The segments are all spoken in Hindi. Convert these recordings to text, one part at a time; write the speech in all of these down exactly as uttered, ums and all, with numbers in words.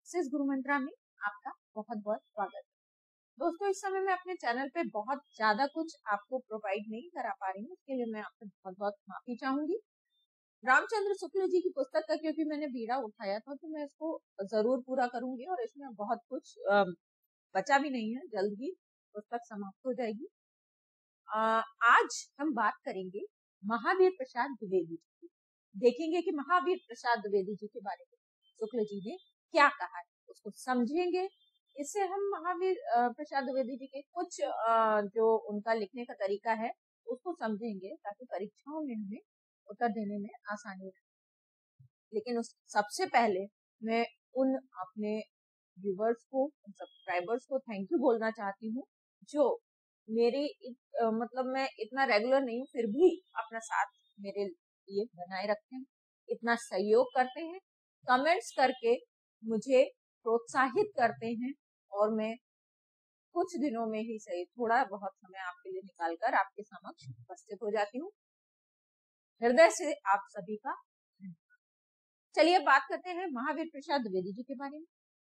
सक्सेस गुरु मंत्रा में आपका बहुत बहुत स्वागत है। दोस्तों, इस समय मैं अपने चैनल पे बहुत ज्यादा कुछ आपको प्रोवाइड नहीं करा पा रही हूँ, इसके लिए मैं आपसे बहुत बहुत माफी चाहूंगी। रामचंद्र शुक्ल जी की पुस्तक का क्योंकि मैंने बीड़ा उठाया था तो मैं इसको जरूर पूरा करूंगी और इसमें बहुत कुछ बचा भी नहीं है, जल्द ही पुस्तक समाप्त हो जाएगी। आज हम बात करेंगे महावीर प्रसाद द्विवेदी जी की। देखेंगे कि महावीर प्रसाद द्विवेदी जी के बारे में शुक्ल जी ने क्या कहा है, उसको समझेंगे। इससे हम महावीर प्रसाद द्विवेदी जी के कुछ जो उनका लिखने का तरीका है उसको समझेंगे ताकि परीक्षाओं में हमें उत्तर देने में आसानी रहे। लेकिन उस सबसे पहले मैं उन अपने व्यूवर्स को, सब्सक्राइबर्स को थैंक यू बोलना चाहती हूँ जो मेरी इत, मतलब मैं इतना रेगुलर नहीं हूँ फिर भी अपना साथ मेरे लिए बनाए रखते हैं, इतना सहयोग करते हैं, कमेंट्स करके मुझे प्रोत्साहित करते हैं और मैं कुछ दिनों में ही सही थोड़ा बहुत समय आपके लिए निकालकर आपके समक्ष उपस्थित हो जाती हूँ। हृदय से आप सभी का धन्यवाद। चलिए बात करते हैं महावीर प्रसाद द्विवेदी जी के बारे में।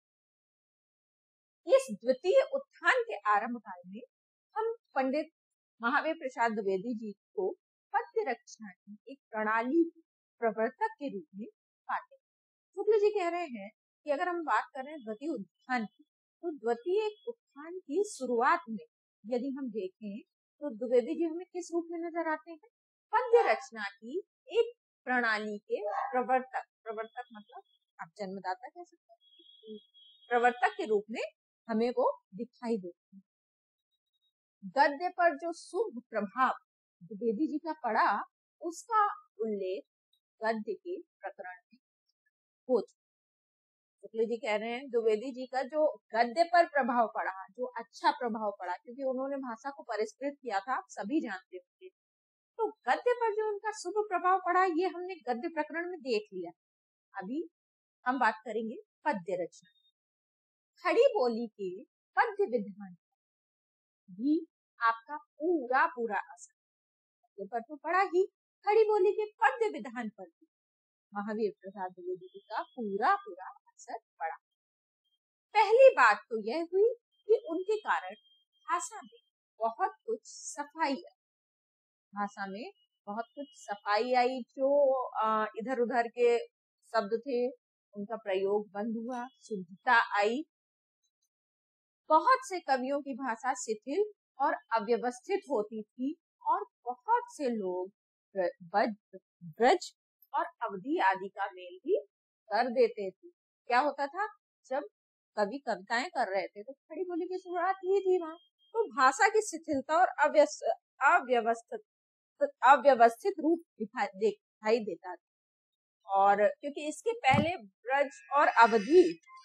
इस द्वितीय उत्थान के आरंभ काल में हम पंडित महावीर प्रसाद द्विवेदी जी को पद्य रचना की एक प्रणाली प्रवर्तक के रूप में पाते हैं। शुक्ल जी कह रहे हैं कि अगर हम बात करें द्वितीय उत्थान की तो द्वितीय उत्थान की शुरुआत में यदि हम देखें तो द्विवेदी जी हमें किस रूप में नजर आते हैं? पद्य रचना की एक प्रणाली के प्रवर्तक। प्रवर्तक मतलब आप जन्मदाता कह सकते हैं, प्रवर्तक के रूप में हमें वो दिखाई देते हैं। गद्य पर जो शुभ प्रभाव द्विवेदी जी का पड़ा उसका उल्लेख गद्य के प्रकरण में हो चुका। शुक्ल जी कह रहे हैं द्विवेदी जी का जो गद्य पर प्रभाव पड़ा, जो अच्छा प्रभाव पड़ा, क्योंकि उन्होंने भाषा को परिष्कृत किया था, आप सभी जानते होंगे, तो गद्य पर जो उनका शुभ प्रभाव पड़ा ये हमने गद्य प्रकरण में देख लिया। अभी हम बात करेंगे पद्य रचना। खड़ी बोली के पद्य विधान भी आपका पूरा पूरा असर गद्य पर तो पड़ा ही, खड़ी बोली के पद्य विधान पर भी महावीर प्रसाद द्विवेदी जी का पूरा पूरा असर पड़ा। पहली बात तो यह हुई कि उनके कारण भाषा में बहुत कुछ सफाई आई। भाषा में बहुत कुछ सफाई आई, जो इधर उधर के शब्द थे उनका प्रयोग बंद हुआ, शुद्धता आई। बहुत से कवियों की भाषा शिथिल और अव्यवस्थित होती थी और बहुत से लोग ब्रज और अवधि आदि का मेल भी कर देते थे। क्या होता था, जब कवि कविताएं कर रहे थे तो खड़ी बोली की शुरुआत ही थी वहां, तो भाषा की शिथिलता और अव्यवस्थित अव्यवस्थित रूप दिखाई दिखाई देता था। और क्योंकि इसके पहले ब्रज और अवधि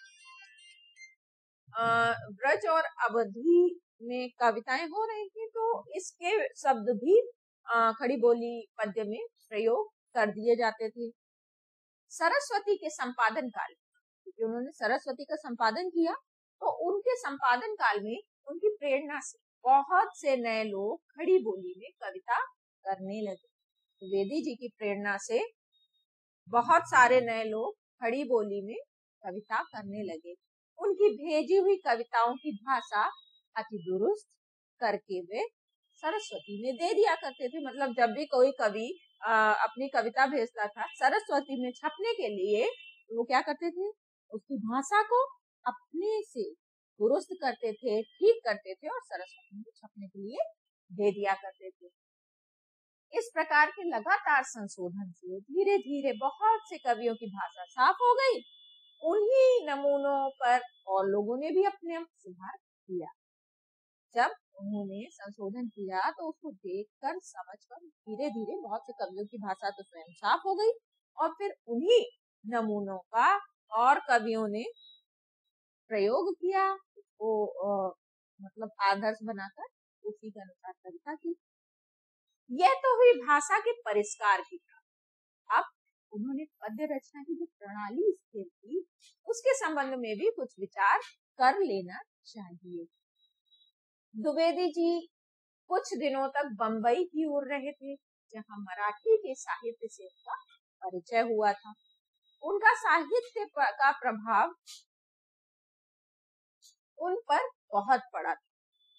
ब्रज और अवधि में कविताएं हो रही थी तो इसके शब्द भी खड़ी बोली पद्य में प्रयोग कर दिए जाते थे। सरस्वती के संपादन काल, क्योंकि उन्होंने सरस्वती का संपादन किया, तो उनके संपादन काल में उनकी प्रेरणा से बहुत से नए लोग खड़ी बोली में कविता करने लगे। द्विवेदी जी की प्रेरणा से बहुत सारे नए लोग खड़ी बोली में कविता करने लगे। उनकी भेजी हुई कविताओं की भाषा अति दुरुस्त करके वे सरस्वती में दे दिया करते थे। मतलब जब भी कोई कवि अपनी कविता भेजता था सरस्वती में छपने के लिए, वो क्या करते थे, उसकी भाषा को अपने से दुरुस्त करते थे, ठीक करते थे और सरस्वती में छपने के लिए दे दिया करते थे। इस प्रकार के लगातार संशोधन से धीरे धीरे बहुत से कवियों की भाषा साफ हो गई। उन्हीं नमूनों पर और लोगों ने भी अपने सुधार किया। जब उन्होंने संशोधन किया तो उसको देखकर समझकर धीरे धीरे बहुत से कवियों की भाषा तो स्वयं साफ हो गई और फिर उन्हीं नमूनों का और कवियों ने प्रयोग किया, वो मतलब आदर्श बनाकर उसी के अनुसार कविता की। यह तो हुई भाषा के परिष्कार की। अब उन्होंने पद्य रचना की जो प्रणाली स्थिर की उसके संबंध में भी कुछ विचार कर लेना चाहिए। द्विवेदी जी कुछ दिनों तक बंबई की ओर रहे थे, जहां मराठी के साहित्य से उनका परिचय हुआ था। उनका साहित्य का प्रभाव उन पर बहुत पड़ा था।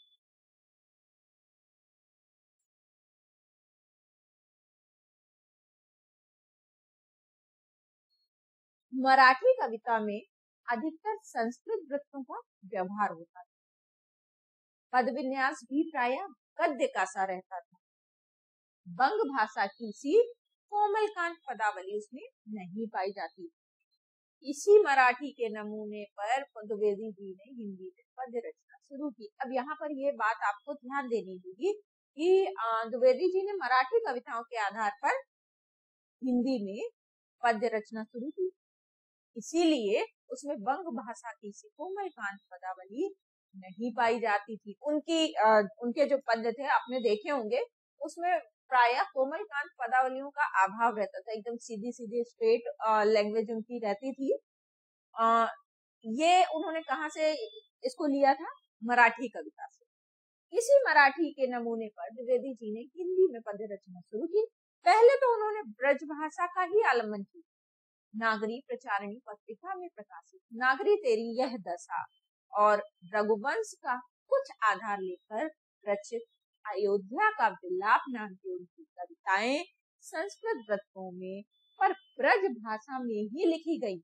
मराठी कविता में अधिकतर संस्कृत वृत्तों का व्यवहार होता था। पद विन्यास भी प्राय गद्य का सा रहता था। बंग भाषा की सी कोमलकांत पदावली उसमें नहीं पाई जाती। इसी मराठी के नमूने पर द्विवेदी जी ने हिंदी में पद्य रचना शुरू की। अब यहाँ पर ये बात आपको ध्यान देनी होगी कि द्विवेदी जी ने मराठी कविताओं के आधार पर हिंदी में पद्य रचना शुरू की, इसीलिए उसमें बंग भाषा की सी कोमलकांत पदावली नहीं पाई जाती थी। उनकी आ, उनके जो पद्य थे आपने देखे होंगे, उसमें प्राय कोमलकांत पदावलियों का अभाव रहता था। एकदम सीधी सीधी स्ट्रेट लैंग्वेज उनकी रहती थी। आ, ये उन्होंने कहाँ से इसको लिया था? मराठी कविता से। इसी मराठी के नमूने पर द्विवेदी जी ने हिंदी में पद्य रचना शुरू की। पहले तो उन्होंने ब्रज भाषा का ही आलम्बन किया। नागरी प्रचारणी पत्रिका में प्रकाशित नागरी तेरी यह दशा और रघुवंश का कुछ आधार लेकर रचित अयोध्या का विलाप नाम की उनकी कविताएं संस्कृत वृत्तों में पर ब्रज भाषा में ही लिखी गई।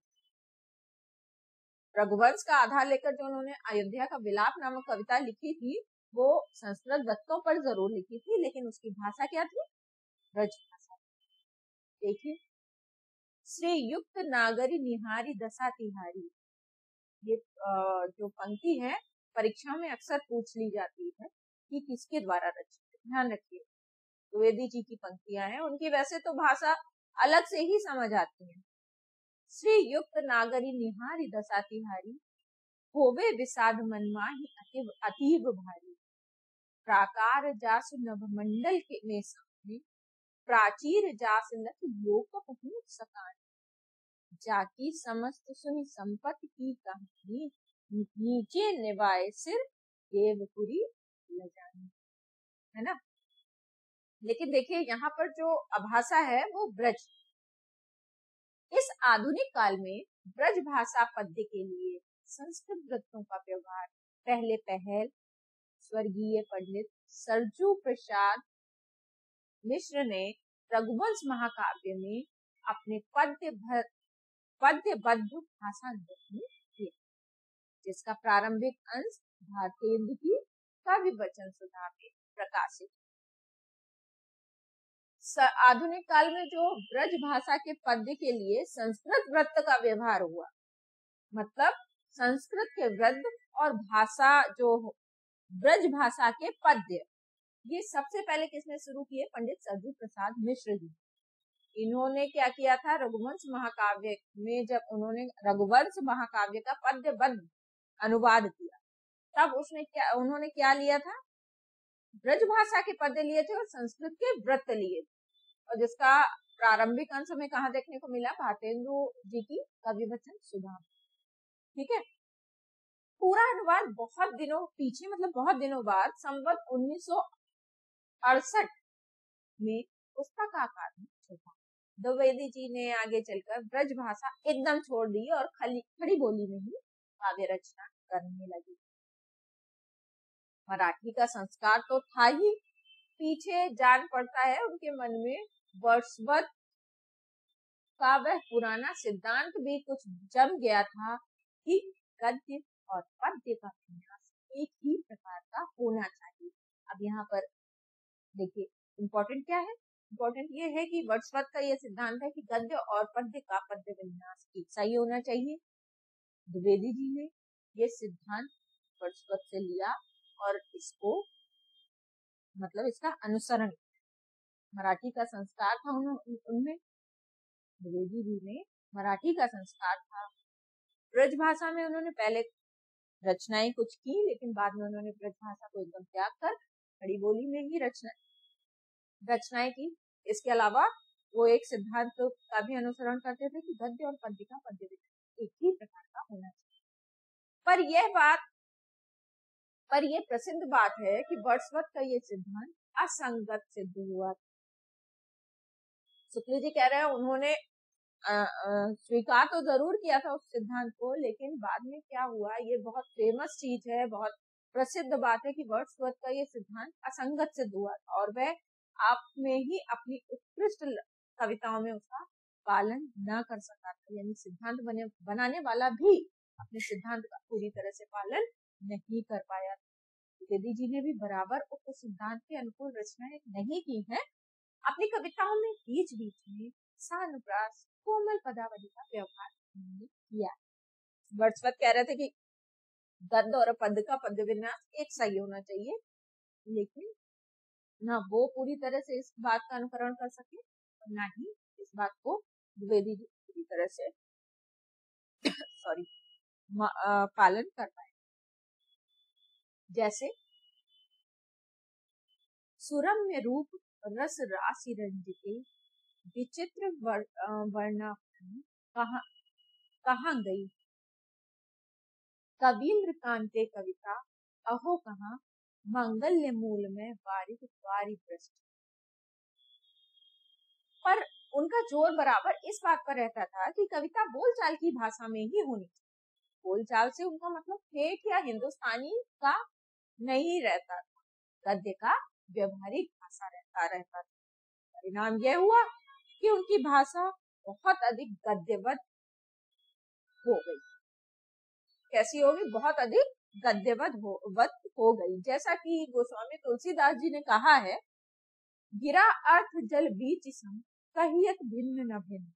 रघुवंश का आधार लेकर जो उन्होंने अयोध्या का विलाप नामक कविता लिखी थी, वो संस्कृत वृत्तों पर जरूर लिखी थी, लेकिन उसकी भाषा क्या थी? ब्रज भाषा। देखिए, श्री युक्त नागरी निहारी दशा तिहारी, ये जो पंक्ति है परीक्षा में अक्सर पूछ ली जाती है कि किसके द्वारा रचित है। ध्यान रखिए, द्विवेदी जी की पंक्तियां हैं, उनकी वैसे तो भाषा अलग से ही समझ आती है। श्री युक्त नागरी निहारी दशा तिहारी, होवे विषाद मनमाही अतीव अतीव भारी। प्राकार जासु नभ मंडल के में सामने, प्राचीर जास लख लोक पहुंच सकान। जाकी समस्त सुनि संपत्ति की कहानी, नीचे निवाए सिर देवपुरी लजानी, है ना। लेकिन देखिए यहाँ पर जो भाषा है वो ब्रज। इस आधुनिक काल में ब्रज भाषा पद्य के लिए संस्कृत वृत्तों का व्यवहार पहले पहल स्वर्गीय पंडित सरजू प्रसाद मिश्र ने रघुवंश महाकाव्य में अपने पद्य भर पद्यबद्ध भाषा में किया, जिसका प्रारंभिक अंश भारतेंदु की कवि वचन सुधा में प्रकाशित। आधुनिक काल में जो ब्रज भाषा के पद्य के लिए संस्कृत वृत्त का व्यवहार हुआ, मतलब संस्कृत के वृत्त और भाषा जो ब्रज भाषा के पद्य, ये सबसे पहले किसने शुरू किए? पंडित सरजू प्रसाद मिश्र जी। इन्होंने क्या किया था? रघुवंश महाकाव्य में जब उन्होंने रघुवंश महाकाव्य का पद्यबद्ध अनुवाद किया, तब उसने क्या उन्होंने क्या लिया था? ब्रज भाषा के पद्य लिए थे और संस्कृत के वृत्त लिए थे, और जिसका प्रारंभिक अंश हमें कहाँ देखने को मिला? भारतेंदु जी की कवि वचन सुधा। ठीक है, पूरा अनुवाद बहुत दिनों पीछे, मतलब बहुत दिनों बाद संवत उन्नीस सौ अड़सठ में पुस्तक आकार में छपा। द्विवेदी जी ने आगे चलकर ब्रज भाषा एकदम छोड़ दी और खली खड़ी बोली में ही काव्य रचना करने लगी। मराठी का संस्कार तो था ही, पीछे जान पड़ता है उनके मन में वर्षवत का वह पुराना सिद्धांत भी कुछ जम गया था कि गद्य और पद्य का विन्यास एक ही प्रकार का होना चाहिए। अब यहाँ पर देखिए इम्पोर्टेंट क्या है? इम्पोर्टेंट ये है कि वर्ड्सवर्थ का ये सिद्धांत है कि गद्य और पद्य का पद्य विन्यास एक सा ही होना चाहिए। द्विवेदी जी ने ये सिद्धांत वर्ड्सवर्थ से लिया और इसको मतलब इसका अनुसरण, मराठी का संस्कार था उनमें, द्विवेदी जी ने मराठी का संस्कार था। ब्रज भाषा में उन्होंने पहले रचनाएं कुछ की, लेकिन बाद में उन्होंने ब्रज भाषा को एकदम त्याग कर खड़ी बोली में ही रचना रचनाएं की। इसके अलावा वो एक सिद्धांत का भी अनुसरण करते थे कि गद्य और पद्य का पद्य विन्यास एक ही प्रकार का होना चाहिए। पर यह बात पर यह प्रसिद्ध बात है कि वर्ड्सवर्थ का ये सिद्धांत असंगत सिद्ध हुआ। शुक्ल जी कह रहे हैं उन्होंने स्वीकार तो जरूर किया था उस सिद्धांत को, लेकिन बाद में क्या हुआ, ये बहुत फेमस चीज है, बहुत प्रसिद्ध बात है कि वर्ड्सवर्थ का ये सिद्धांत असंगत सिद्ध हुआ था और वह आप में ही अपनी उत्कृष्ट कविताओं में उसका पालन न कर सका था। यानी सिद्धांत बने बनाने वाला भी अपने सिद्धांत का पूरी तरह से पालन नहीं कर पाया। द्विवेदी जी ने भी बराबर उक्त सिद्धांत के अनुकूल रचनाएं नहीं की है। अपनी कविताओं में बीच बीच में सानुप्रास कोमल पदावली का व्यवहार किया। वर्ड्सवर्थ कह रहे थे कि गद्य और पद्य का पद्य विन्यास एक सही होना चाहिए, लेकिन ना वो पूरी तरह से इस बात का अनुकरण कर सके और ना ही इस बात को द्विवेदी जी पूरी तरह से सॉरी पालन कर पाए। जैसे सुरम्य रूप रस राशि रंजिते विचित्र वर्णा कहाँ कहाँ गई, कवींद्र कांते कविता अहो कहाँ, मंगल्य मूल में बारिक बारी पृष्ठ। पर उनका जोर बराबर इस बात पर रहता था कि कविता बोलचाल की भाषा में ही होनी चाहिए। बोलचाल से उनका मतलब ठेठ या हिंदुस्तानी का नहीं रहता था, गद्य का व्यवहारिक भाषा रहता रहता था। परिणाम यह हुआ कि उनकी भाषा बहुत अधिक गद्यवत हो गई। कैसी होगी? बहुत अधिक गद्यवत हो, हो गई। जैसा कि गोस्वामी तुलसीदास जी ने कहा है, गिरा अर्थ जल बीच सम कहियत भिन्न न भिन्न।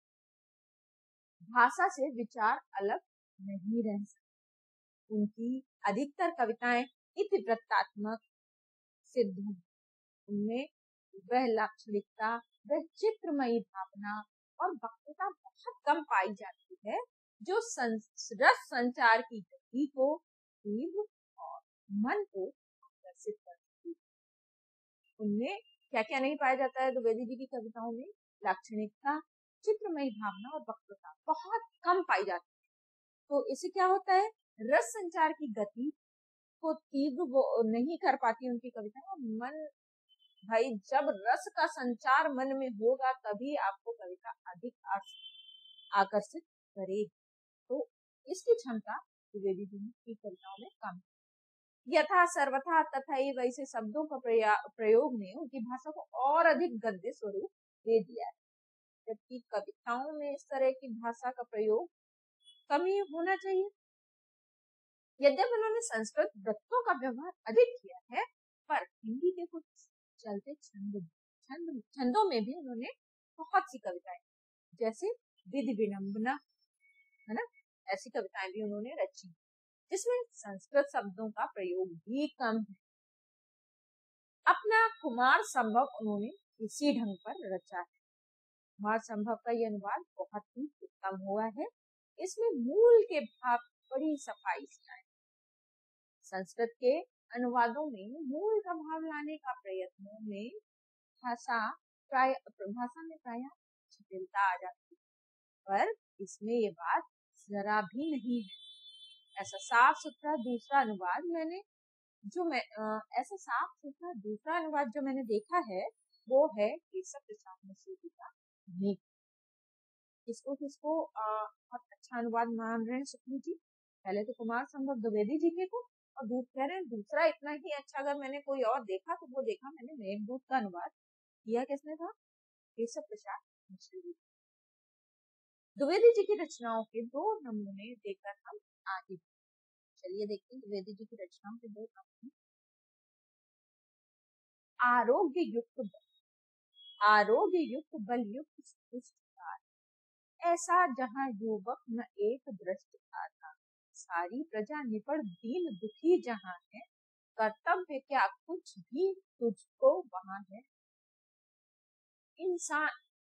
भाषा से विचार अलग नहीं रह सकते। उनकी अधिकतर कविताएं इतिवृत्तात्मक सिद्ध हैं। उनमें वह लाक्षणिकता, वह चित्रमयी भावना और वक्तता बहुत कम पाई जाती है जो रस संचार की गति को, तीव्र और मन को आकर्षित करती है। उनमें क्या क्या नहीं पाया जाता है द्विवेदी जी की कविताओं में? लाक्षणिकता, चित्रमयी भावना और वक्तता बहुत कम पाई जाती है। तो इससे क्या होता है, रस संचार की गति को तीव्र वो नहीं कर पाती उनकी कविता। मन भाई, जब रस का संचार मन में होगा तभी आपको कविता अधिक आकर्षित करेगी। तो इसकी क्षमता द्विवेदी जी की कविताओं में कम। यथा सर्वथा तथा वैसे शब्दों का प्रयोग ने उनकी भाषा को और अधिक गद्य स्वरूप दे दिया है, जबकि कविताओं में इस तरह की भाषा का प्रयोग कम ही होना चाहिए। यद्यपि उन्होंने संस्कृत वृत्तों का व्यवहार अधिक किया है, पर हिंदी के कुछ चलते छंद छंद छंदों में भी उन्होंने बहुत सी कविताएं, जैसे विधि विडंबना, है ना, ऐसी कविताएं भी उन्होंने रची, जिसमें संस्कृत शब्दों का प्रयोग भी कम है। अपना कुमार संभव उन्होंने इसी ढंग पर रचा है। कुमार संभव का यह अनुवाद बहुत ही उत्तम हुआ है। इसमें मूल के भाव बड़ी सफाई से आए। संस्कृत के अनुवादों में मूल का भाव लाने का प्रयत्नों में भाषा प्राय भाषा में प्राय जटिलता आ जाती है, पर इसमें ये बात जरा भी नहीं है। ऐसा साफ सुथरा दूसरा अनुवाद मैंने जो मैं आ, ऐसा साफ सुथरा दूसरा अनुवाद जो मैंने देखा है वो है केशव प्रसाद मिश्र जी का नीक। इसको किसको बहुत अच्छा अनुवाद मान रहे हैं सुखनी जी? पहले तो कुमार संभव द्विवेदी जी के को, और दूध कह रहे हैं दूसरा इतना ही अच्छा अगर मैंने कोई और देखा तो वो देखा मैंने मेघदूत का अनुवाद किया किसने था? केशव प्रसाद मिश्र जी। द्विवेदी जी की रचनाओं के दो नमूने देखकर हम आगे चलिए देखते हैं द्विवेदी जी की रचनाओं के दो नमूने। आरोग्य युक्त बल, आरोग्य युक्त बल युक्त ऐसा जहाँ युवक न एक दृष्ट था, सारी प्रजा निपट दीन दुखी जहाँ है, कर्तव्य क्या कुछ भी तुझको वहाँ है। इंसान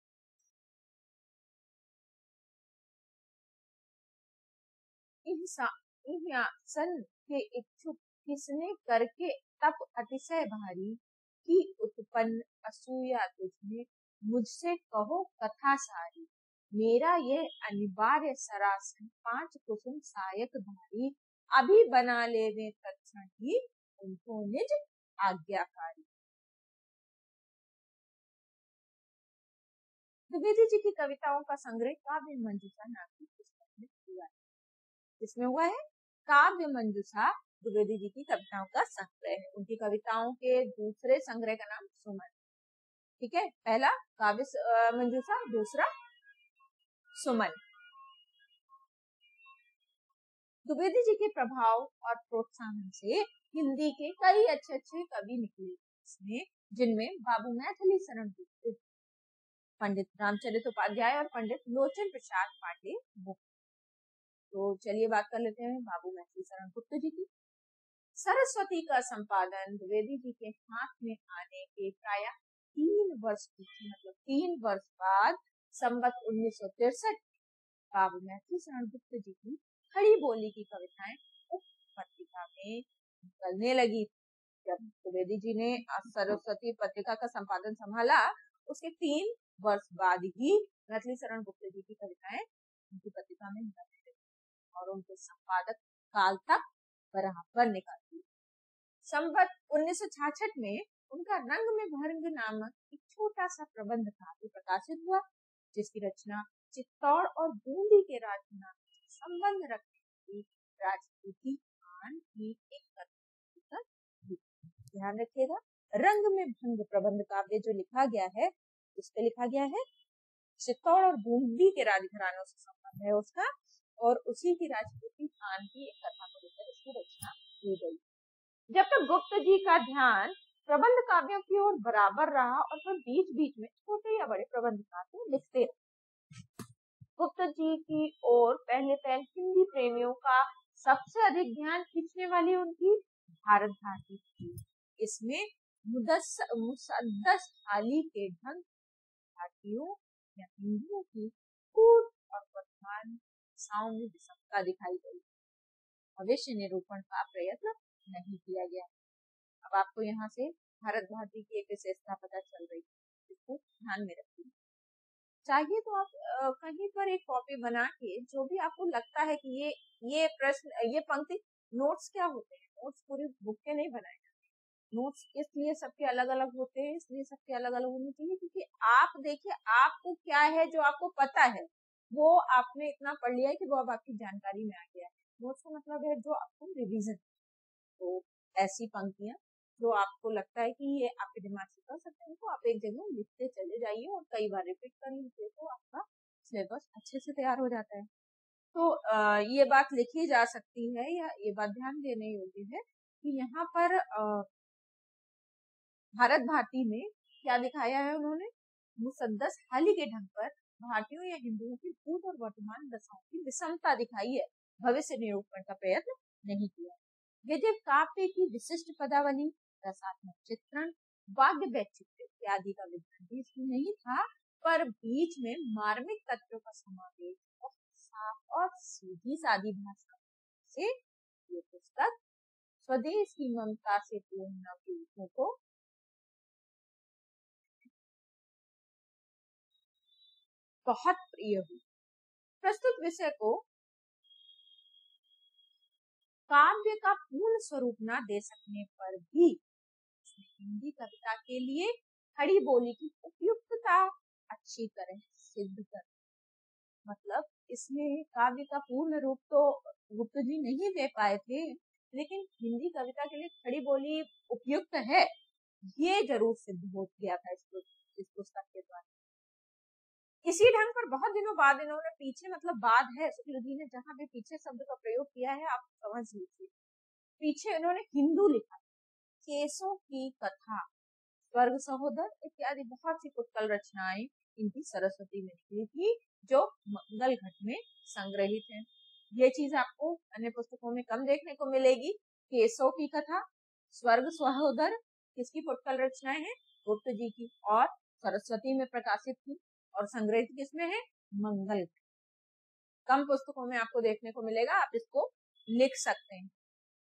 इंसान के इच्छुक किसने करके तप अतिशय भारी, की उत्पन्न असूया तुझमें, मुझसे कहो कथा सारी। मेरा ये अनिवार्य सरासन पांच कुसुम सायक धारी, अभी बना ले वे तत्क्षण ही उनको निज आज्ञाकारी। द्विवेदी जी की कविताओं का संग्रह काव्य मंजूषा नाम की पुस्तक में हुआ है। किसमें हुआ है? काव्य मंजूषा द्विवेदी जी की कविताओं का संग्रह है। उनकी कविताओं के दूसरे संग्रह का नाम सुमन। ठीक है, पहला काव्य मंजूषा, दूसरा सुमन। द्विवेदी जी के प्रभाव और प्रोत्साहन से हिंदी के कई अच्छे अच्छे कवि निकले, इसमें जिनमें बाबू मैथिली शरण गुप्त, पंडित रामचरित उपाध्याय और पंडित लोचन प्रसाद पांडे मुख्य। तो चलिए बात कर लेते हैं बाबू मैथिली शरण गुप्त जी की। सरस्वती का संपादन द्विवेदी जी के हाथ में आने के प्राय तीन वर्ष मतलब तीन वर्ष बाद संवत उन्नीस सौ तिरसठ बाबू मैथिली शरण गुप्त जी की खड़ी बोली की कविताएं उप पत्रिका में निकलने लगी। जब द्विवेदी जी ने सरस्वती पत्रिका का संपादन संभाला, उसके तीन वर्ष बाद ही मैथिली शरण गुप्त जी की कविताएं उनकी पत्रिका में निकलने लगी और उनके संपादक काल तक बराबर निकालती। संवत उन्नीस सौ छियासठ में उनका रंग में भंग नामक एक छोटा सा प्रबंध काव्य प्रकाशित हुआ, जिसकी रचना चित्तौड़ और बूंदी के राजनाम से संबंध रखने की राजपूती खान की एक कथा। ध्यान रखिएगा, रंग में भंग प्रबंध काव्य जो लिखा गया है, उस पे लिखा गया है चित्तौड़ और बूंदी के राजघरानों से संबंध है उसका, और उसी की राजपूती खान की एक कथा को लेकर इसकी रचना की गई। जब तक गुप्त जी का ध्यान प्रबंध काव्यों की ओर बराबर रहा और फिर बीच बीच में छोटे या बड़े प्रबंध काव्य लिखते रहे। गुप्त जी की ओर पहले पहले हिंदी प्रेमियों का सबसे अधिक ध्यान खींचने वाली उनकी भारत भारती थी। इसमें मुसद्दस हाली के ढंग भारतीयों या हिंदुओं की पूर्व और वर्तमान दशाओं में विषमता दिखाई गई। भविष्य निरूपण का प्रयत्न नहीं किया गया। अब आपको यहाँ से भारत भारती की एक विशेषता पता चल रही है, इसको ध्यान में रखिए। चाहिए तो आप आ, कहीं पर एक कॉपी बना के जो भी आपको लगता है कि ये ये प्रश्न ये पंक्ति, नोट्स क्या होते हैं, नोट्स पूरी बुक के नहीं बनाए जाते। नोट्स इसलिए सबके अलग अलग होते हैं, इसलिए सबके अलग अलग होने चाहिए क्योंकि आप देखिए आपको क्या है जो आपको पता है वो आपने इतना पढ़ लिया है कि वो अब आपकी जानकारी में आ गया है। नोट्स का मतलब है जो आपको रिवीजन। तो ऐसी पंक्तियां जो आपको लगता है कि ये आपके दिमाग से कर सकते हैं, तो आप एक जगह लिखते चले जाइए और कई बार रिपीट कर लीजिए, तो आपका सिलेबस अच्छे से तैयार हो जाता है। तो आ, ये बात लिखी जा सकती है या ये बात ध्यान देने योग्य है कि यहाँ पर आ, भारत भारती में क्या दिखाया है उन्होंने, मुसद्दस हाली के ढंग पर भारतीयों या हिंदुओं की भूत और वर्तमान दशाओं की विषमता दिखाई है, भविष्य निरूपण का प्रयत्न नहीं किया। गद्य काव्य की विशिष्ट पदावली, रसात्मक चित्रण, वाद्य वैचित्र्य इत्यादि का विधान भी इसमें नहीं था, पर बीच में मार्मिक तत्वों का समावेश और साफ और सीधी सादी भाषा से ये पुस्तक स्वदेश की ममता से पूर्ण नवयुवकों को बहुत प्रिय हुई। प्रस्तुत विषय को काव्य का पूर्ण स्वरूप न दे सकने पर भी हिंदी कविता के लिए खड़ी बोली की उपयुक्तता अच्छी तरह सिद्ध कर, मतलब इसमें काव्य का पूर्ण रूप तो गुप्त जी नहीं दे पाए थे, लेकिन हिंदी कविता के लिए खड़ी बोली उपयुक्त है, ये जरूर सिद्ध हो गया था इस पुस्तक के द्वारा। इसी ढंग पर बहुत दिनों बाद इन्होंने पीछे, मतलब बाद है, शुक्ल जी ने जहां भी पीछे शब्द का प्रयोग किया है आप समझ लीजिए, पीछे इन्होंने हिंदू लिखा, केसों की कथा, स्वर्ग सहोदर इत्यादि बहुत सी उत्कल रचनाएं इनकी सरस्वती में निकली थी जो मंगल घट में संग्रहित है। ये चीज आपको अन्य पुस्तकों में कम देखने को मिलेगी। केसों की कथा, स्वर्ग सहोदर किसकी फुटकल रचनाएं हैं, गुप्त जी की, और सरस्वती में प्रकाशित थी और संग्रहित किसमें है, मंगल। कम पुस्तकों में आपको देखने को मिलेगा, आप इसको लिख सकते हैं।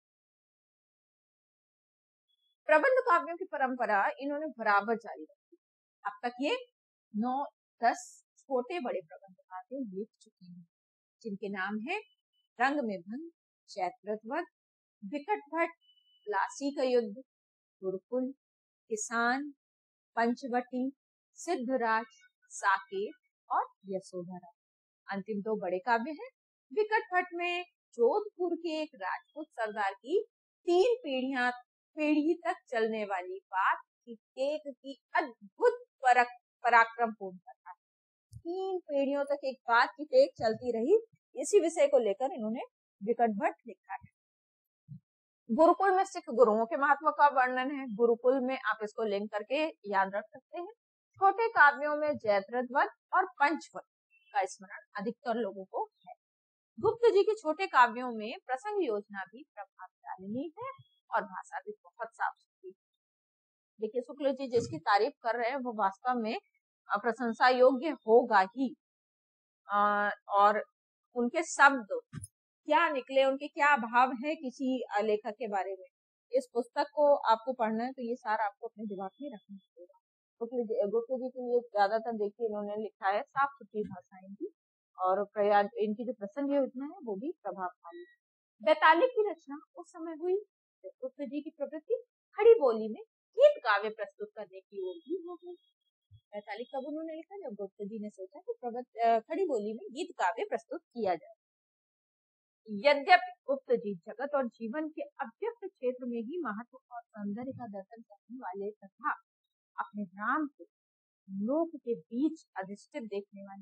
प्रबंध काव्यों की परंपरा इन्होंने बराबर जारी रखी। अब तक ये नौ दस छोटे बड़े प्रबंध काव्य लिख चुके हैं, जिनके नाम है रंग में भंग, चैत्रवध, विकट भट्ट, लासी का युद्ध, गुरुकुल, किसान, पंचवटी, सिद्धराज, साकेत और यशोधरा। अंतिम दो बड़े काव्य हैं। विकट भट्ट में जोधपुर के एक राजपूत सरदार की तीन पीढ़ियां पीढ़ी तक चलने वाली बात की टेक की अद्भुत पराक्रमपूर्ण कथा। तीन पीढ़ियों तक एक बात की टेक चलती रही, इसी विषय को लेकर इन्होंने विकट भट्ट लिखा है। गुरुकुल में सिख गुरुओं के महत्व का वर्णन है। गुरुकुल में आप इसको लिंक करके याद रख सकते हैं। छोटे काव्यों में जयद्रथ वध और पंचवध का स्मरण अधिकतर लोगों को है। गुप्त जी के छोटे काव्यों में प्रसंग योजना भी प्रभावशाली है और भाषा भी बहुत साफ सुथरी। देखिए, शुक्ल जी जिसकी तारीफ कर रहे हैं वो वास्तव में प्रशंसा योग्य होगा ही। आ, और उनके शब्द क्या निकले, उनके क्या भाव है किसी लेखक के बारे में, इस पुस्तक को आपको पढ़ना है तो ये सारा आपको अपने दिमाग में रखना पड़ेगा। गुप्त जी के लिए ज्यादातर देखिए इन्होंने लिखा है साफ सुथरी भाषा इनकी, और प्रयाग इनकी जो प्रसंग योजना है वो भी प्रभावशाली। बैतालिक की रचना उस समय हुई गुप्त जी की प्रवृत्ति खड़ी बोली में गीत काव्य प्रस्तुत करने की ओर भी हो गई। बैतालिक कब उन्होंने लिखा? जब गुप्त जी ने सोचा कि खड़ी बोली में गीत काव्य प्रस्तुत किया जाए। यद्यपि गुप्त जी जगत और जीवन के अव्यक्त क्षेत्र में ही महत्व और सौंदर्य का दर्शन करने वाले तथा अपने राम को लोक के बीच अधिष्ठित देखने वाले,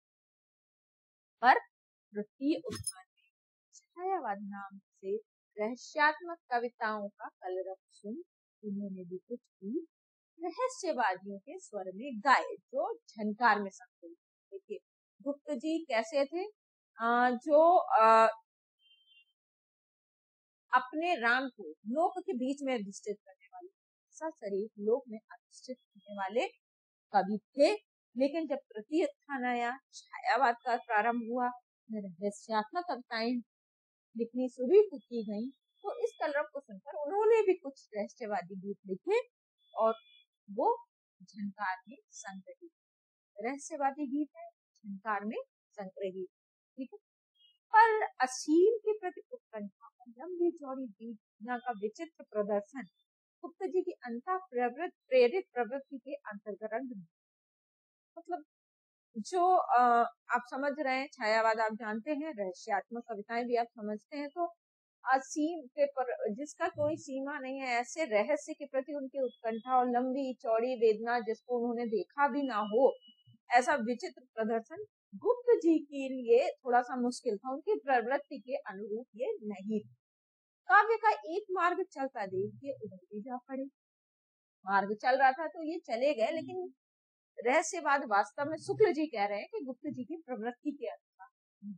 पर तृतीय उत्थान में छायावाद नाम से रहस्यात्मक कविताओं का कलरव सुन उन्होंने भी कुछ भी रहस्यवादियों के स्वर में गाए जो झनकार में सकते। देखिए, गुप्त जी कैसे थे? आ, जो आ, अपने राम को लोक के बीच में अधिष्ठित करने वाले, सशरीर लोक में अधिष्ठित करने वाले कवि थे। लेकिन जब तृतीय उत्थान आया, छायावाद का प्रारंभ हुआ, रहस्यात्मक कविताएं लिखनी शुरू की गई, तो इस कलरव को सुनकर उन्होंने भी कुछ रहस्यवादी गीत लिखे और वो झनकार में संग्रहित, रहस्यवादी गीत है, झनकार में संग्रहित। ठीक है। पर असीम के प्रति उत्कंठा, लंबी चौड़ी वेदना का विचित्र प्रदर्शन गुप्त जी की अंतः प्रवृत्त प्रेरित प्रवृत्ति के अंतर्गत, मतलब जो आ, आप समझ रहे हैं, छायावाद आप जानते हैं, रहस्यात्मक कविताएं भी आप समझते हैं, तो असीम के पर जिसका कोई सीमा नहीं है, ऐसे रहस्य के प्रति उनकी उत्कंठा और लंबी चौड़ी वेदना जिसको उन्होंने देखा भी ना हो, ऐसा विचित्र प्रदर्शन गुप्त जी के लिए थोड़ा सा मुश्किल था, उनकी प्रवृत्ति के अनुरूप ये नहीं। काव्य का एक मार्ग चलता देख के उधर भी जा पड़े। मार्ग चल रहा था तो ये चले गए, लेकिन रहस्यवाद वास्तव में शुक्ल जी कह रहे हैं कि गुप्त जी की प्रवृत्ति के अनुसार।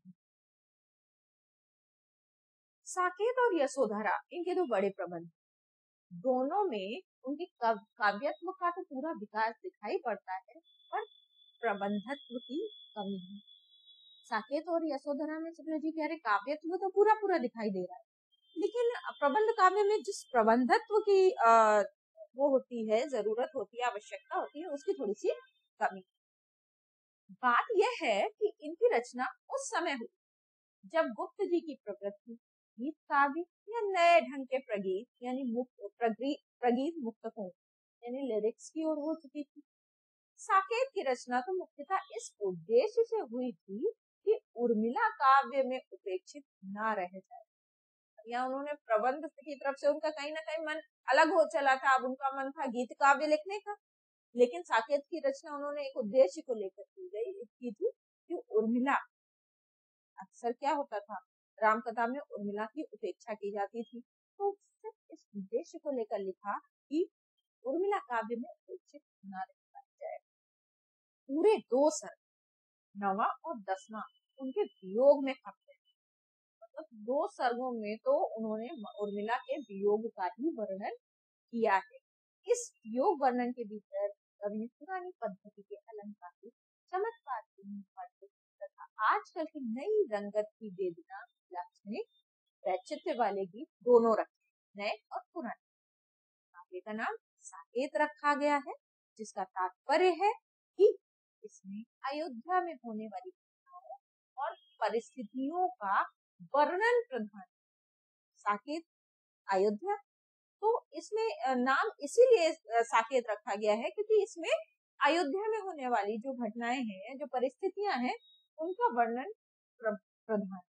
साकेत और यशोधरा इनके दो बड़े प्रबंध, दोनों में उनके काव्यत्व का तो पूरा विकास दिखाई पड़ता है, पर प्रबंधत्व की कमी है। साकेत और यशोधरा में शुक्ल जी कह रहे काव्यत्व तो पूरा पूरा दिखाई दे रहा है, लेकिन प्रबंध काव्य में जिस प्रबंधत्व की आ, वो होती है, जरूरत होती है, आवश्यकता होती है, उसकी थोड़ी सी कमी। बात यह है कि इनकी रचना उस समय हुई जब गुप्त जी की प्रवृत्ति गीत काव्य या नए ढंग के प्रगीत यानी मुक्त प्रगीत मुक्तकों यानी लिरिक्स की ओर हो चुकी थी। साकेत की रचना तो मुख्यतः इस उद्देश्य से हुई थी कि उर्मिला काव्य में उपेक्षित ना रह जाए, या उन्होंने प्रबंध की तरफ से उनका कहीं ना कहीं मन अलग हो चला था, अब उनका मन था गीत काव्य लिखने का। लेकिन साकेत की रचना उन्होंने एक उद्देश्य को लेकर की गई की थी कि उर्मिला, अक्सर क्या होता था रामकथा में उर्मिला की उपेक्षा की जाती थी, तो सिर्फ इस उद्देश्य को लेकर लिखा कि उर्मिला काव्य में उपेक्षित न रह जाए। पूरे दो सर्ग, नवा और दसवां, उनके वियोग में खपते हैं। मतलब दो सर्गों में तो उन्होंने उर्मिला के वियोग का ही वर्णन किया है। इस वियोग वर्णन के भीतर कवि ने पुरानी पद्धति के अलंकार, चमत्कार तथा आजकल की नई रंगत की वेदना लाक्षणिक वैचित्र्य वाले गीत दोनों रखे, नए और पुराने। काव्य का नाम साकेत रखा गया है, जिसका तात्पर्य है कि इसमें अयोध्या में होने वाली घटनाओं और परिस्थितियों का वर्णन प्रधान। साकेत अयोध्या, तो इसमें नाम इसीलिए साकेत रखा गया है क्योंकि इसमें अयोध्या में होने वाली जो घटनाएं हैं, जो परिस्थितियां हैं, उनका वर्णन प्रधान।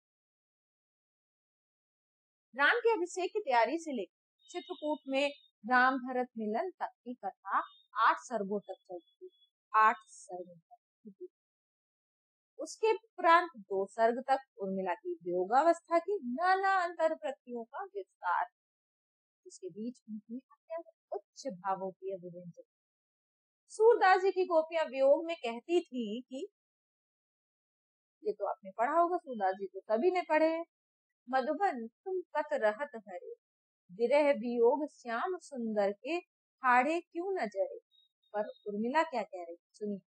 राम के अभिषेक की तैयारी से लेकर चित्रकूट में राम भरत मिलन तक की कथा आठ सर्गों तक चलती, आठ सर्गों तक। उसके उपरांत दो सर्ग तक उर्मिला की वियोगावस्था की नाना अंतर प्रत्यों का विस्तार, इसके बीच उनकी अत्यंत उच्च भावों की अभिव्यंजन। सूरदास जी की गोपियां वियोग में कहती थी कि, ये तो आपने पढ़ा होगा, सूरदास जी तो सभी ने पढ़े, मधुबन तुम कत रहत हरे, विरह वियोग श्याम सुंदर के हाड़े क्यों न जरे। पर उर्मिला क्या कह रही, सुनिए।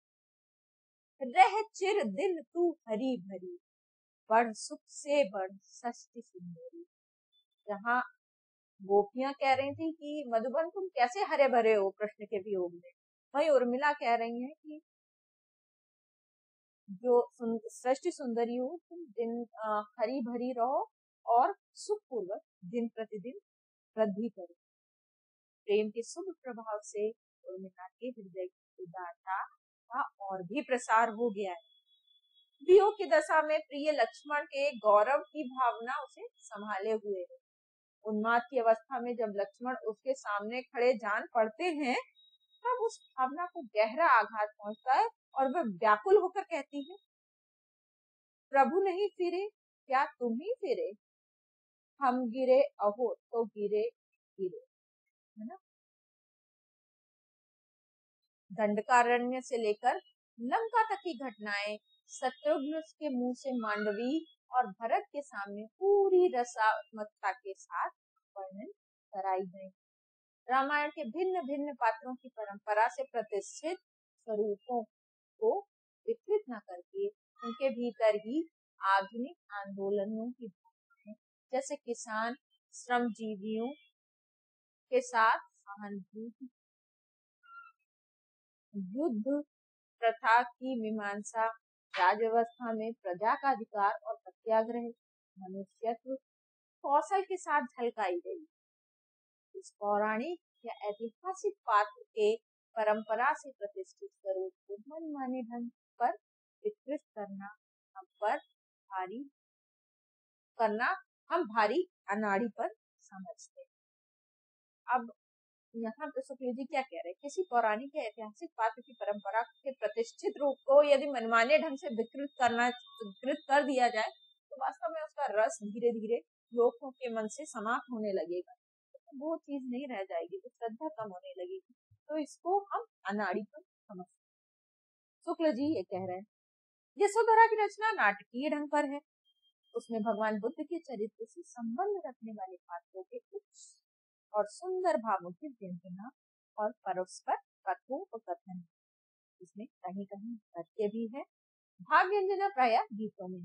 रह चिर दिन तू हरी भरी, बढ़ सुख से बढ़ सस्ती सुंदरी। जहाँ गोपियां कह रही थी कि मधुबन तुम कैसे हरे भरे हो कृष्ण के वियोग में, वही उर्मिला कह रही है कि जो सृष्टि सुंदरी हो, तुम दिन हरी भरी रहो और सुखपूर्वक दिन प्रतिदिन वृद्धि करो। प्रेम के शुभ प्रभाव से उर्मिला के हृदय की उदारता का और भी प्रसार हो गया है। वियोग की दशा में प्रिय लक्ष्मण के गौरव की भावना उसे संभाले हुए है। उन्माद की अवस्था में जब लक्ष्मण उसके सामने खड़े जान पड़ते हैं, तब उस भावना को गहरा आघात पहुंचता है और वह व्याकुल होकर कहती है, प्रभु नहीं फिरे क्या तुम ही फिरे, हम गिरे अहो तो गिरे गिरे, है ना। दंडकारण्य से लेकर लंका तक की घटनाएं शत्रुघ्न के मुंह से मांडवी और भरत के सामने पूरी रसात्मकता के साथ वर्णन कराई गई। रामायण के भिन्न भिन्न पात्रों की परंपरा से प्रतिष्ठित स्वरूपों को विकृत न करके उनके भीतर ही आधुनिक आंदोलनों की भावनाएं, जैसे किसान श्रमजीवियों के साथ सहानुभूति, युद्ध प्रथा की मीमांसा, राजव्यवस्था में प्रजा का अधिकार और सत्याग्रह, मनुष्यत्व कौशल के साथ झलकाई गई। इस पौराणिक या ऐतिहासिक पात्र के परंपरा से प्रतिष्ठित स्वरूप को मनमाने ढंग पर विकृत करना हम पर भारी करना हम भारी अनाड़ी पर समझते। अब यहाँ पे शुक्ल जी क्या कह रहे हैं, किसी पौराणिक या ऐतिहासिक पात्र की परंपरा के प्रतिष्ठित रूप को यदि मनमाने ढंग से विकृत करना विकृत कर दिया जाए, तो वास्तव में उसका रस धीरे धीरे लोगों के मन से समाप्त होने लगेगा, तो वो चीज नहीं रह जाएगी, वो श्रद्धा कम होने लगेगी। तो इसको हम अनाड़ी पर समझते। शुक्ल जी ये कह रहे हैं, यशोधरा की रचना नाटकीय ढंग पर है। उसमें भगवान बुद्ध के चरित्र से संबंध रखने वाले पात्रों के उच्च और सुंदर भावों की व्यंजना और परस्पर कथोपकथन, इसमें कहीं कहीं सत्य भी है। भाव व्यंजना प्राय गीतों में।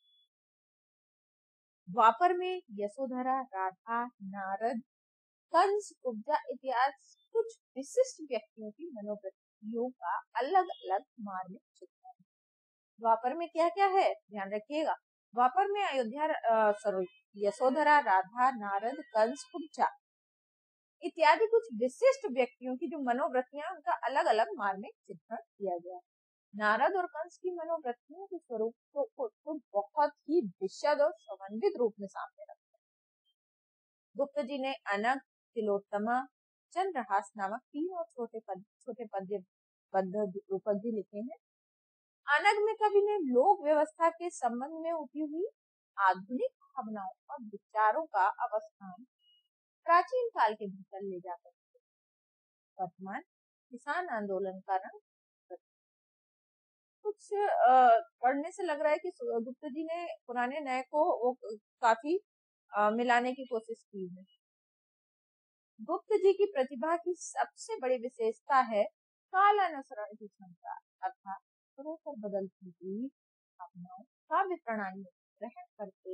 द्वापर में यशोधरा, राधा, नारद, कंस, कुब्जा इत्यादि कुछ विशिष्ट व्यक्तियों की मनोवृत्तियों का अलग अलग मार्मिक चित्रण है। द्वापर में क्या क्या है, ध्यान रखिएगा। द्वापर में अयोध्या सॉरी यशोधरा, राधा, नारद, कंस, कुब्जा इत्यादि कुछ विशिष्ट व्यक्तियों की जो मनोवृत्तियां, उनका अलग अलग मार्मिक चित्रण किया गया। नारद और कंस की मनोवृत्तियों के स्वरूप को, को, को बहुत ही विशद और समन्वित रूप में सामने रखा है। गुप्त जी ने अनग, तिलोत्तमा, चंद्रहास नामक तीन और छोटे पद छोटे पद्य पद्य लिखे हैं। अनग में कवि ने लोक व्यवस्था के संबंध में उठी हुई आधुनिक भावनाओं और विचारों का अवस्थान प्राचीन काल के भीतर ले जाकर वर्तमान किसान आंदोलन का रंग कुछ पढ़ने से लग रहा है कि गुप्त जी ने पुराने नए को वो काफी आ, मिलाने की कोशिश की है। गुप्त जी की प्रतिभा की सबसे बड़ी विशेषता है कालानुसरण की क्षमता, अर्थात पर बदलती हुई भावनाओं काव्य प्रणाली ग्रहण करते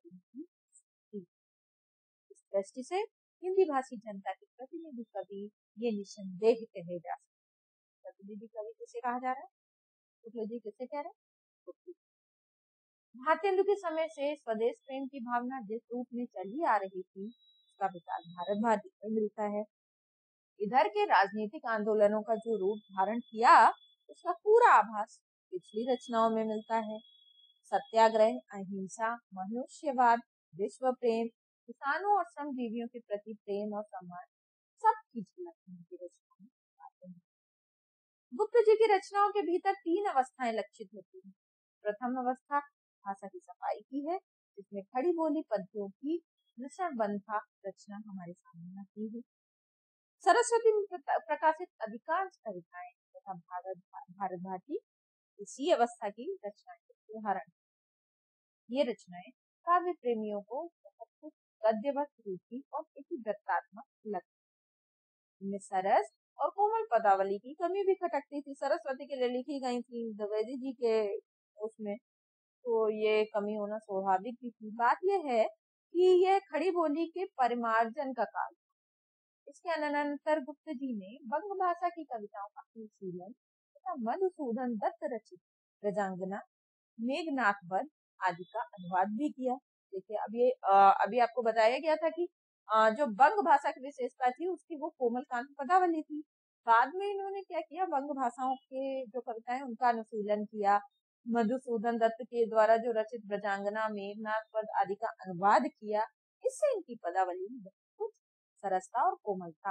इस दृष्टि से हिंदी भाषी जनता के प्रतिनिधि कवि ये निसंदेह कहे जा सकते। प्रतिनिधि कवि किसे कहा जा रहा है, शुक्ल जी किसे कह रहे हैं। भारतेंदु के समय से स्वदेश प्रेम की भावना जिस रूप में चली आ रही थी, उसका विकास भारत भारती में मिलता है। इधर के राजनीतिक आंदोलनों का जो रूप धारण किया उसका पूरा आभास पिछली रचनाओं में मिलता है। सत्याग्रह, अहिंसा, मनुष्यवाद, विश्व प्रेम, किसानों और श्रमजीवियों के प्रति प्रेम और सम्मान सब की झलक उनकी रचनाओं में पाते हैं। गुप्त जी की रचनाओं के भीतर तीन अवस्थाएं लक्षित होती हैं। प्रथम अवस्था भाषा की सफाई की है, जिसमें खड़ी बोली पद्यों की मिश्रण बंधा रचना हमारे सामने आती है। सरस्वती में प्रकाशित अधिकांश कविताएं तथा भारत भारत भारती इसी अवस्था की रचनाएं के उदाहरण। ये रचनाएं काव्य प्रेमियों को बहुत कुछ गद्यवत रूपी और इतिवृत्तात्मक लगती। इनमें सरस और कोमल पदावली की कमी भी खटकती थी। सरस्वती के लिए लिखी गई थी द्विवेदी जी के उसमें, तो ये कमी होना स्वाभाविक भी थी। बात यह है कि यह खड़ी बोली के परिमार्जन का काल। इसके अनंतर गुप्त जी ने बंग भाषा की कविताओं का अनुशीलन तथा मधुसूदन दत्त रचित ब्रजांगना, मेघनाथ वध आदि का अनुवाद भी किया। देखिए अब ये अभी आपको बताया गया था कि आ, जो बंग भाषा की विशेषता थी उसकी वो कोमल कांत पदावली थी। बाद में इन्होंने क्या किया, बंग भाषाओं के जो कविताएं उनका अनुशीलन किया, मधुसूदन दत्त के द्वारा जो रचित ब्रजांगना, मेघनाथ वध आदि का अनुवाद किया। इससे इनकी पदावली में कुछ सरसता और कोमलता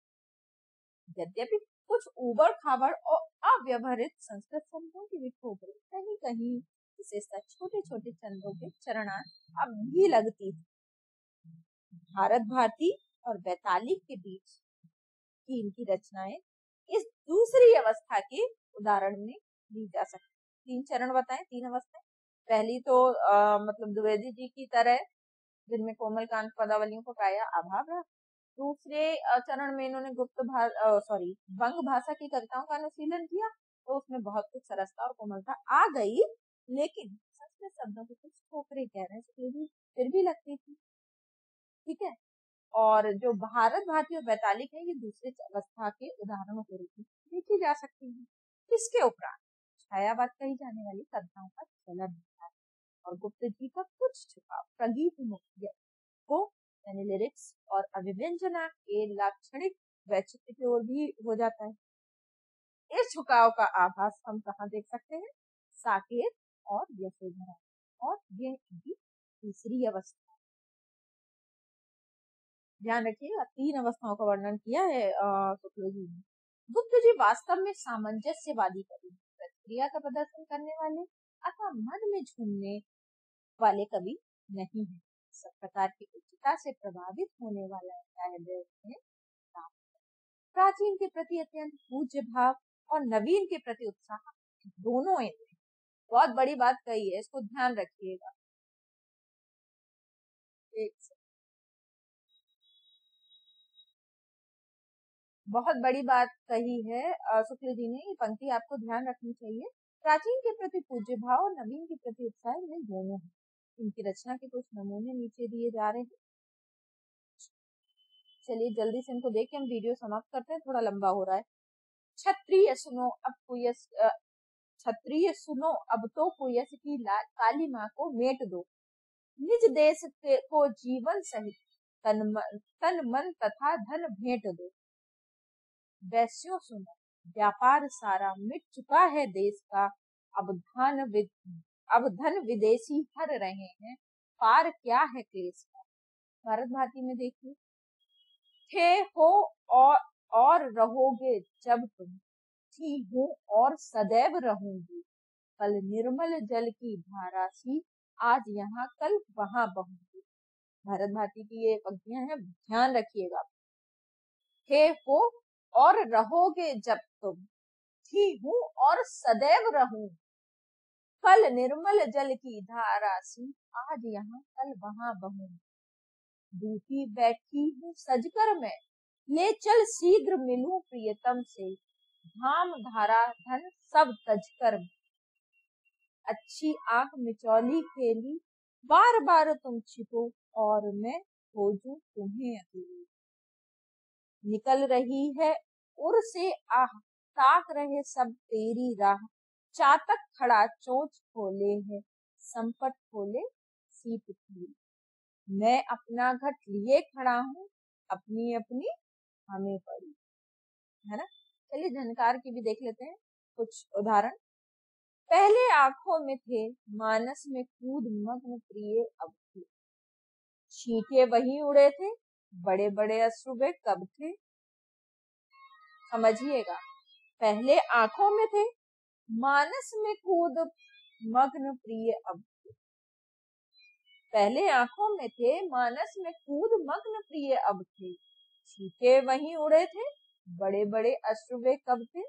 आई। यद्यपि कुछ उबड़ खाबड़ और अव्यवहारित संस्कृत शब्दों की भी ठोकरें कहीं कहीं विशेषता छोटे छोटे चंद्रों के चरणार्थ अब भी लगती है। भारत भारती और वैतालिक के बीच की इनकी रचनाएं इस दूसरी अवस्था के उदाहरण में ली जा सकती। तीन चरण बताएं, तीन अवस्थाएं। पहली तो आ, मतलब द्विवेदी जी की तरह जिनमें कोमल कांत पदावलियों को प्राय अभाव रहा। दूसरे चरण में इन्होंने गुप्त सॉरी बंग भाषा की कविताओं का अनुशीलन किया, तो उसमें बहुत कुछ सरसता और कोमलता आ गई, लेकिन संस्कृत शब्दों की कुछ ठोकरें कह रहे हैं भी फिर भी लगती थी। ठीक है। और जो भारत भारती और वैतालिक है, ये दूसरे अवस्था के उदाहरणों के रूप में देखी जा सकती है। इसके उपरांत छायावाद कही जाने वाली कविताओं का चलन होता है और गुप्त जी का कुछ झुकाव प्रगीत मुख्य को यानी लिरिक्स और अभिव्यंजना के लाक्षणिक वैचित्र की ओर भी हो जाता है। इस झुकाव का आभास हम कहाँ देख सकते हैं? साकेत और यशोधरा, और यह इनकी तीसरी अवस्था। ध्यान रखिएगा, तीन अवस्थाओं का वर्णन किया है शुक्ल जी ने। गुप्त जी वास्तव में सामंजस्यवादी कवि, प्रतिक्रिया का प्रदर्शन करने वाले अथवा मन में झूमने वाले कवि नहीं है। सब प्रकार की उच्चता से प्रभावित होने वाला है। प्राचीन के प्रति अत्यंत पूज्य भाव और नवीन के प्रति उत्साह दोनों इनमें। बहुत बड़ी बात कही है, इसको ध्यान रखिएगा। बहुत बड़ी बात कही है शुक्ल जी ने, ये पंक्ति आपको ध्यान रखनी चाहिए। प्राचीन के प्रति पूज्य भाव और नवीन के प्रति उत्साह इनमें दोनों है। इनकी रचना के कुछ नमूने नीचे दिए जा रहे हैं। चलिए जल्दी से इनको देख के हम वीडियो समाप्त करते हैं, थोड़ा लंबा हो रहा है। क्षत्रिय सुनो अब कुयस क्षत्रिय सुनो अब तो कुयस की काली माँ को मेट दो, निज देश को जीवन सहित तन मन, तन मन तथा धन भेंट दो। वैश्यों सुनो, व्यापार सारा मिट चुका है देश का, अब धन विद, अब धन विदेशी हर रहे हैं, पार क्या है क्लेश का। भारत भारती में देखिए, थे हो और और रहोगे जब तुम, थी हूँ और सदैव रहूंगी, कल निर्मल जल की धारा सी, आज यहाँ कल वहां बहूंगी। भारत भारती की ये पंक्तियां हैं, ध्यान रखिएगा। थे हो और रहोगे जब तुम, थी हूँ और सदैव रहूं, कल निर्मल जल की धारा सी, आज यहाँ कल वहां बहूंगी। दूती बैठी हूँ सजकर मैं, ले चल शीघ्र मिलूं प्रियतम से, धाम धारा धन सब तजकर। अच्छी आंख मिचौली खेली, बार बार तुम छिपो और मैं खोजूं तुम्हें अकेली। निकल रही है उर से आह, ताक रहे सब तेरी राह, चातक खड़ा चोंच खोले है, संपट खोले सीप खुली। मैं अपना घट लिए खड़ा हूँ, अपनी अपनी हमें पड़ी। है ना। चलिए झनकार की भी देख लेते हैं कुछ उदाहरण। पहले आंखों में थे मानस में कूद मग्न प्रिय अब थे, छींटे वहीं उड़े थे बड़े बड़े अश्रुबे कब थे। समझिएगा, पहले आंखों में थे मानस में कूद मग्न प्रिय अब थे। पहले आंखों में थे मानस में कूद मग्न प्रिय अब थे, छींटे वहीं उड़े थे बड़े बड़े अश्रुबे कब थे।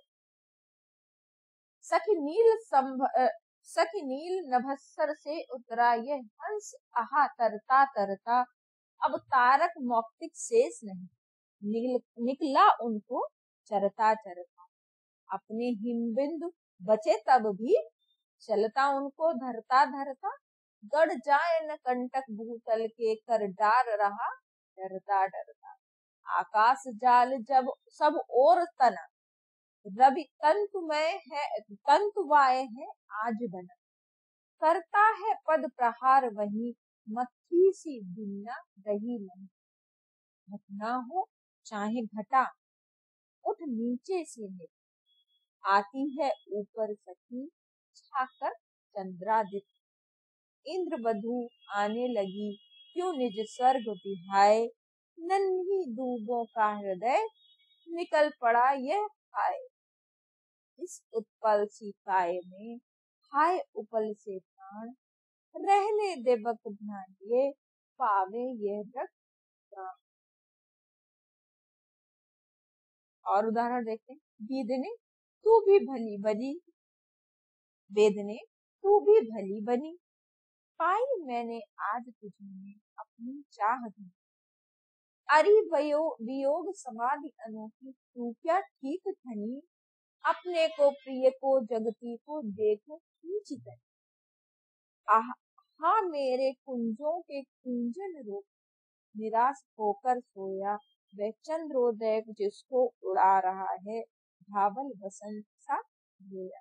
सखी नील संभ सखी नील नभस्सर से उतरा यह हंस आहा तरता तरता, अब तारक मौक्तिक शेष नहीं, निकल, निकला उनको चरता चरता। अपने हिमबिंदु बचे तब भी चलता उनको धरता धरता, गड़ जाए न कंटक भूतल के कर डार रहा डरता डरता। आकाश जाल जब सब ओर तना, रवि तंतुमय है तंतुवाय है आज बना, करता है पद प्रहार वही मक्खी सी दुनिया रही नहीं। घटना हो चाहे घटा उठ नीचे से ले, आती है ऊपर सखी छाकर चंद्रादित्य। इंद्र वधु आने लगी क्यों निज स्वर्ग विहाय, नन्ही दूबों का हृदय निकल पड़ा यह हाय। इस उत्पल सी काय में हाय उपल से प्राण, रहने दे बक ध्यान ये पावे यह रक्त प्राण। और उदाहरण देखते हैं। गीदने तू भी भली बनी, वेदने तू भी भली बनी, पाई मैंने आज तुझमें अपनी चाह दी। अरि वयो वियोग समाधि अनोखी, तू क्या ठीक धनी, अपने को प्रिय को जगती को देखो खींच कर। आह हाँ मेरे कुंजों के कुंजन रूप, निराश होकर सोया वह चंद्रोदय जिसको उड़ा रहा है धावल बसंत सा गोया।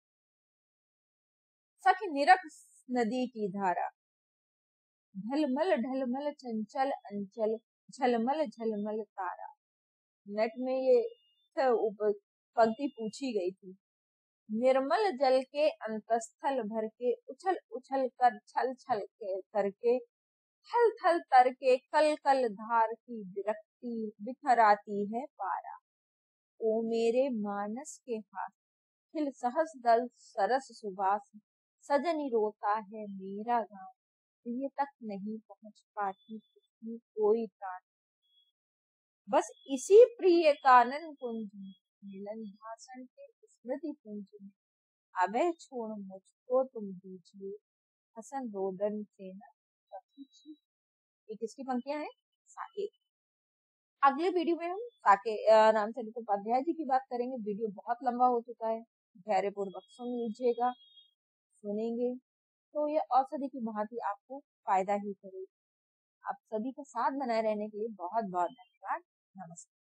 सखी निरख नदी की धारा, ढलमल ढलमल चंचल अंचल, झलमल झलमल तारा। नेट में ये पंक्ति पूछी गई थी। निर्मल जल के अंतस्थल भर के, उछल उछल कर छल छल के करके, थल थल तर के कल कल धार की विरक्ति बिखराती है पारा। ओ मेरे मानस के हाथ खिल सहस दल सरस सुबास, सजनी रोता है मेरा गाँव, प्रिय तक नहीं पहुंच पाती कोई प्राण। बस इसी प्रिय कानन कुंज में, मिलन भाषण के स्मृति पुंज में, अबे छोड़ मुझको तुम दीजिए हसन रोदन से न पीछे। ये किसकी पंक्तियां हैं? साके। अगले वीडियो में हम साके रामचरित उपाध्याय जी की बात करेंगे। वीडियो बहुत लंबा हो चुका है, धैर्य पूर्वक सुन लीजिएगा। सुनेंगे तो ये औषधि की भांति आपको फायदा ही करेगी। आप सभी का साथ बनाए रहने के लिए बहुत बहुत धन्यवाद। नमस्कार।